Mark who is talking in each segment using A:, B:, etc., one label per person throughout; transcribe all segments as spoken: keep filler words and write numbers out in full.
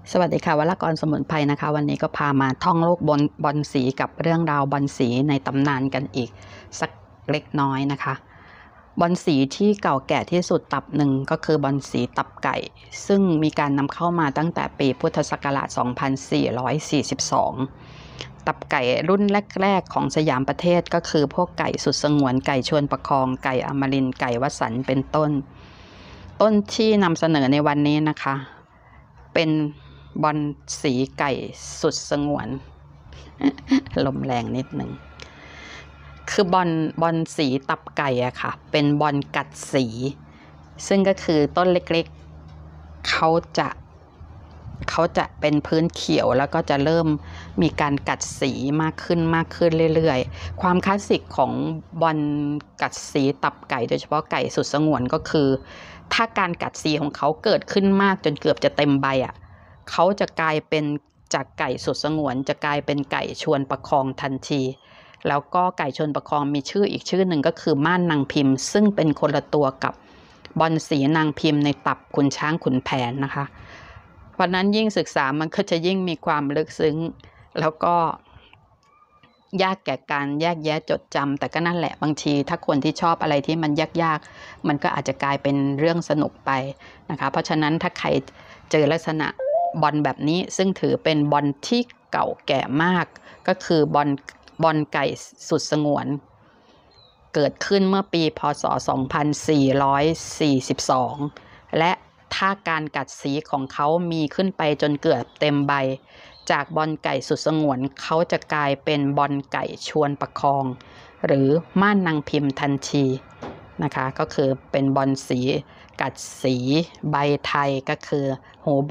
A: สวัสดีค่ะวรกรสมุนไพรนะคะวันนี้ก็พามาท่องโลกบอลบอลสีกับเรื่องราวบอลสีในตำนานกันอีกสักเล็กน้อยนะคะบอลสีที่เก่าแก่ที่สุดตับหนึ่งก็คือบอลสีตับไก่ซึ่งมีการนำเข้ามาตั้งแต่ปีพุทธศักราช สองพันสี่ร้อยสี่สิบสอง ตับไก่รุ่นแรกๆของสยามประเทศก็คือพวกไก่สุดสงวนไก่ชวนประคองไก่อมรินทร์ไก่วสันต์เป็นต้นต้นที่นำเสนอในวันนี้นะคะเป็นบอลสีไก่สุดสงวน ลมแรงนิดหนึ่งคือบอลบอลสีตับไก่อะค่ะเป็นบอลกัดสีซึ่งก็คือต้นเล็กๆเขาจะเขาจะเป็นพื้นเขียวแล้วก็จะเริ่มมีการกัดสีมากขึ้นมากขึ้นเรื่อยๆความคลาสสิกของบอลกัดสีตับไก่โดยเฉพาะไก่สุดสงวนก็คือถ้าการกัดสีของเขาเกิดขึ้นมากจนเกือบจะเต็มใบอะเขาจะกลายเป็นจากไก่สุดสงวนจะกลายเป็นไก่ชวนประคองทันทีแล้วก็ไก่ชวนประคองมีชื่ออีกชื่อหนึ่งก็คือม่านนางพิมพ์ซึ่งเป็นคนละตัวกับบอลสีนางพิมพ์ในตับขุนช้างขุนแผนนะคะเพราะนั้นยิ่งศึกษามันก็จะยิ่งมีความลึกซึ้งแล้วก็ยากแก่การแยกแยะจดจำแต่ก็นั่นแหละบางทีถ้าคนที่ชอบอะไรที่มันยากๆมันก็อาจจะกลายเป็นเรื่องสนุกไปนะคะเพราะฉะนั้นถ้าใครเจอลักษณะบอลแบบนี้ซึ่งถือเป็นบอลที่เก่าแก่มากก็คือบอลบอลไก่สุดสงวนเกิดขึ้นเมื่อปีพ.ศ. สองพันสี่ร้อยสี่สิบสองและถ้าการกัดสีของเขามีขึ้นไปจนเกือบเต็มใบจากบอลไก่สุดสงวนเขาจะกลายเป็นบอลไก่ชวนประคองหรือม่านนางพิมพ์ทันทีนะคะก็คือเป็นบอลสีกัดสีใบไทยก็คือหูใบ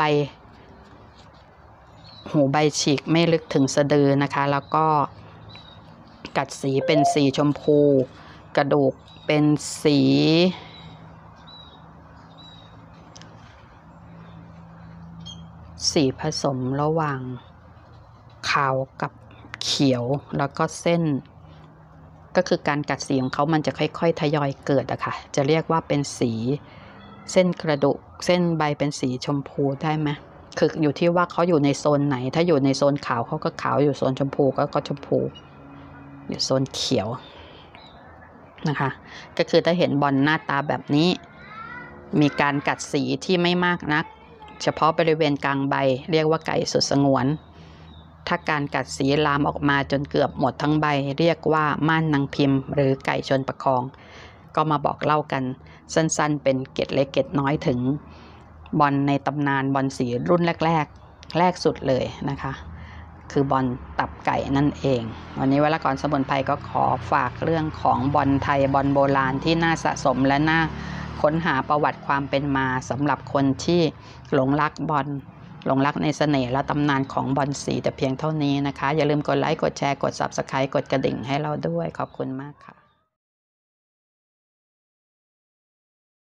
A: หูใบฉีกไม่ลึกถึงสะดือนะคะแล้วก็กัดสีเป็นสีชมพูกระดูกเป็นสีสีผสมระหว่างขาวกับเขียวแล้วก็เส้นก็คือการกัดสีของเขามันจะค่อยๆทยอยเกิดอะค่ะจะเรียกว่าเป็นสีเส้นกระดูกเส้นใบเป็นสีชมพูได้ไหมคืออยู่ที่ว่าเขาอยู่ในโซนไหนถ้าอยู่ในโซนขาวเขาก็ขาวอยู่โซนชมพูก็ก็ชมพูอยู่โซนเขียวนะคะก็คือถ้าเห็นบอลหน้าตาแบบนี้มีการกัดสีที่ไม่มากนักเฉพาะบริเวณกลางใบเรียกว่าไก่สุดสงวนถ้าการกัดสีลามออกมาจนเกือบหมดทั้งใบเรียกว่าม่านนางพิมพ์หรือไก่ชนประคองก็มาบอกเล่ากันสั้นๆเป็นเกร็ดเล็กเกร็ดน้อยถึงบอลในตำนานบอลสีรุ่นแรกๆแรกสุดเลยนะคะคือบอลตับไก่นั่นเองวันนี้วรกรสมุนไพรก็ขอฝากเรื่องของบอลไทยบอลโบราณที่น่าสะสมและน่าค้นหาประวัติความเป็นมาสำหรับคนที่หลงรักบอลหลงรักในเสน่ห์และตำนานของบอลสีแต่เพียงเท่านี้นะคะอย่าลืมกดไลค์กดแชร์กด ซับสไครบ์ กดกระดิ่งให้เราด้วยขอบคุณมากค่ะ